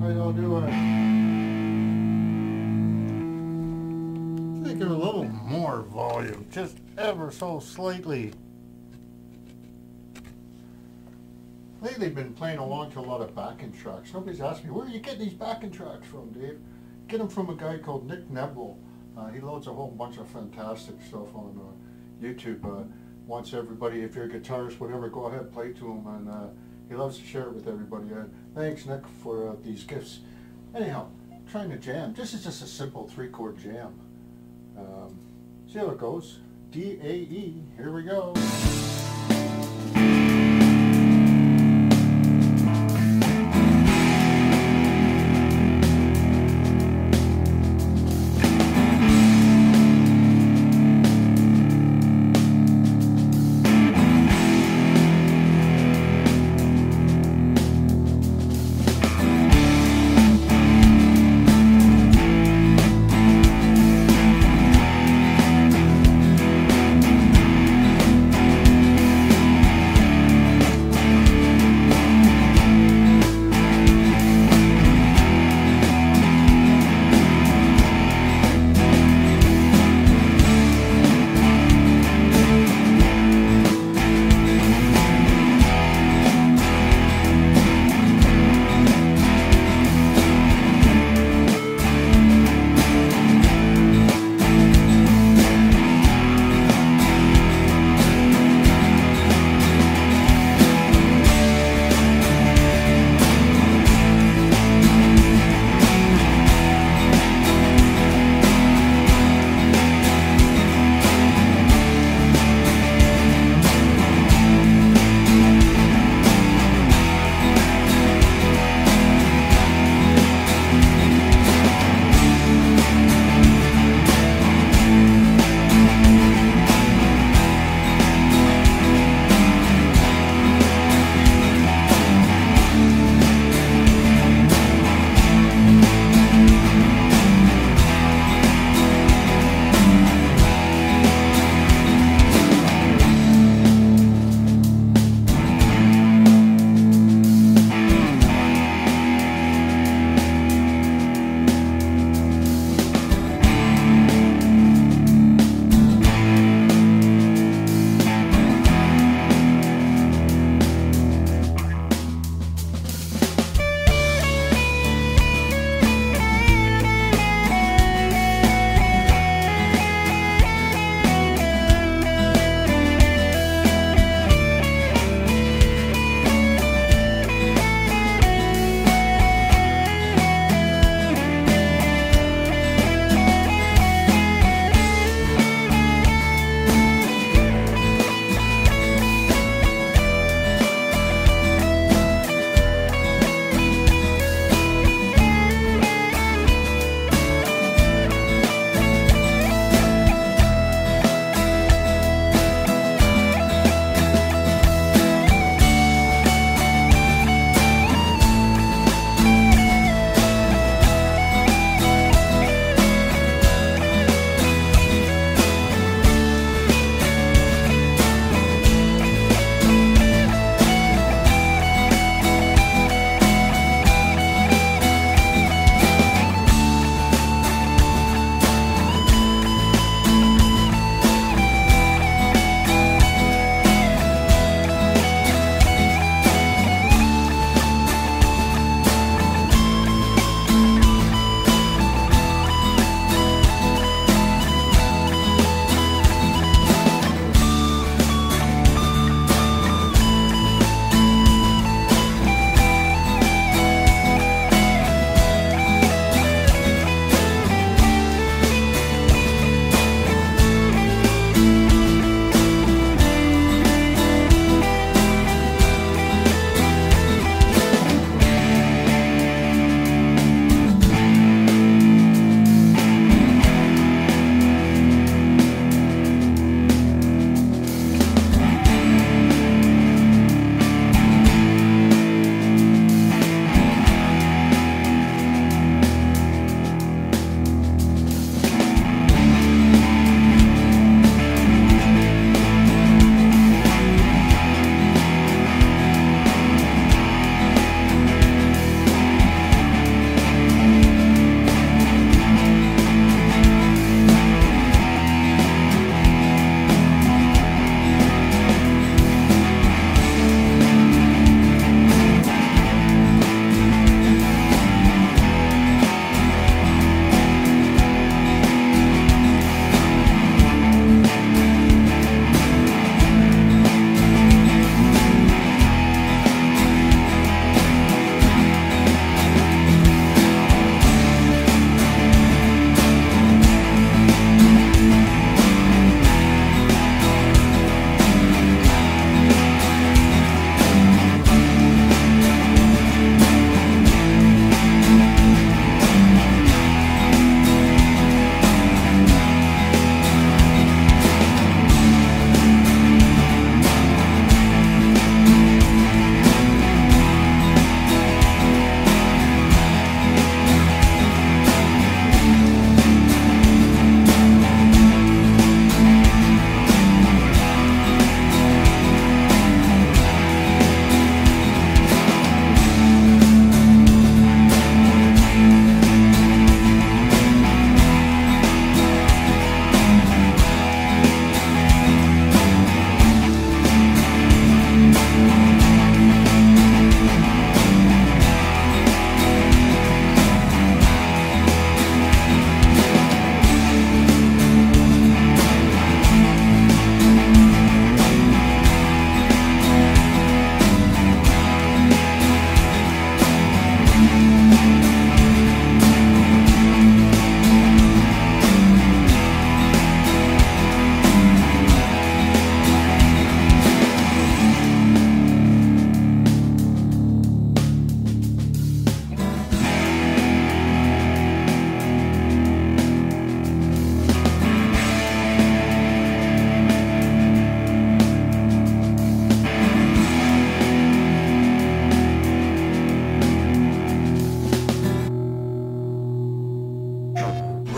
y'all doing? Thinking a little more volume, just ever so slightly. Lately I've been playing along to a lot of backing tracks. Nobody's asked me, where do you get these backing tracks from, Dave? Get them from a guy called Nick Neblo. He loads a whole bunch of fantastic stuff on YouTube. Wants everybody, if you're a guitarist, whatever, go ahead, play to him, and he loves to share it with everybody. Thanks, Nick, for these gifts. Anyhow, trying to jam. This is just a simple 3-chord jam. See how it goes. D, A, E. Here we go.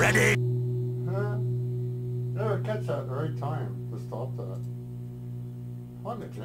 Ready? Never catch that at the right time to stop that. On the